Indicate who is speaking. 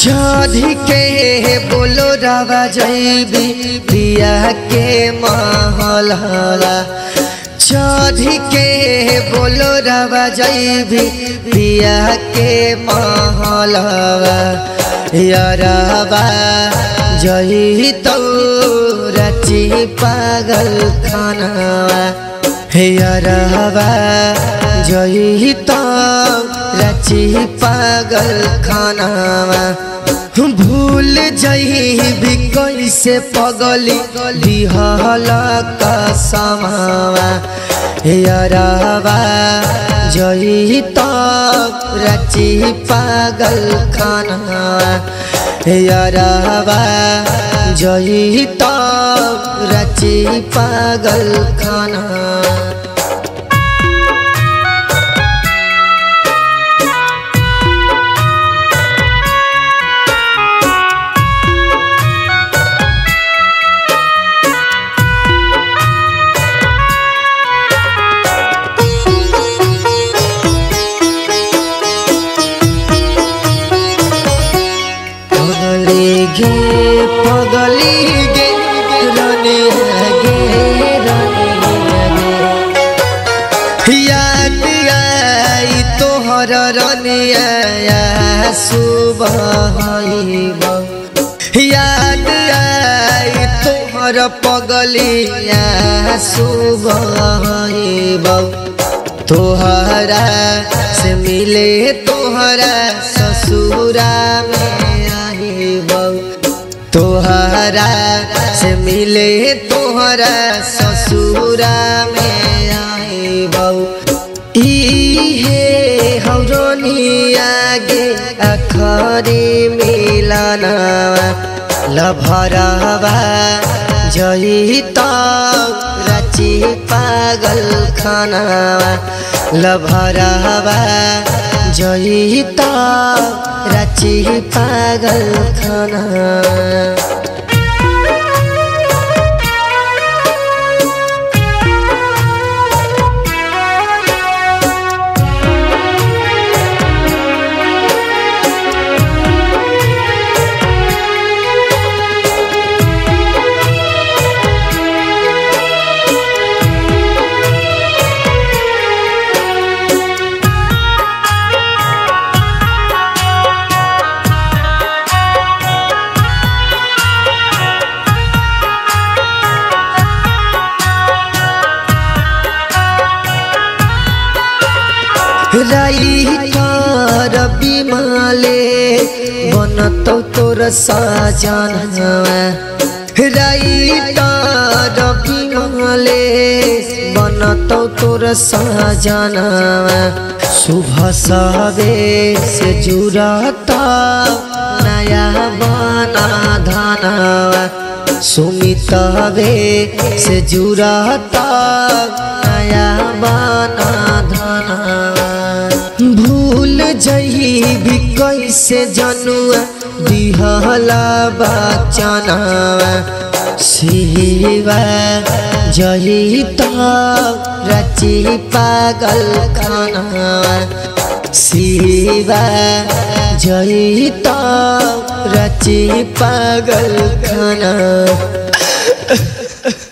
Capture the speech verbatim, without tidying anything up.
Speaker 1: चढ़ी के बोलो रावा जैबी पिया के महल चढ़ी के बोलो रावा जैबी पिया के महल यारबा जही तो रची पागल खाना यारबा जही तो रची पागल खाना भूल जही भी कैसे पगली दिहल कसमवा यारबा जही तो रची पागल खाना यारबा जही तो रची पागल खाना। गे पगली गे रनिया गे रनिया गे याद आई तोहर रनिया सुबह याद आई तोहर पगलिया सुबह तोहरा से मिले तोहरा ससुरा में तोहरा से मिले तोहरा ससुरा में आई बऊ इहे हौरनिया गे अखरी मिलना लभरवा जही तो रची पागल खाना लभरवा जही तो रची पागल खाना। राइटर बिमले बनतो तोर सजना राइटर बिमले बनतो तोर सजना सुबह सबे से जुड़ता नया बना धाना सुमितवे से जुड़ता नया बना धाना भूल जही भी कैसे जनुआ दिहला बचना शिवा जही तो रची पागल खाना शिवा जही तो रची पागल खाना।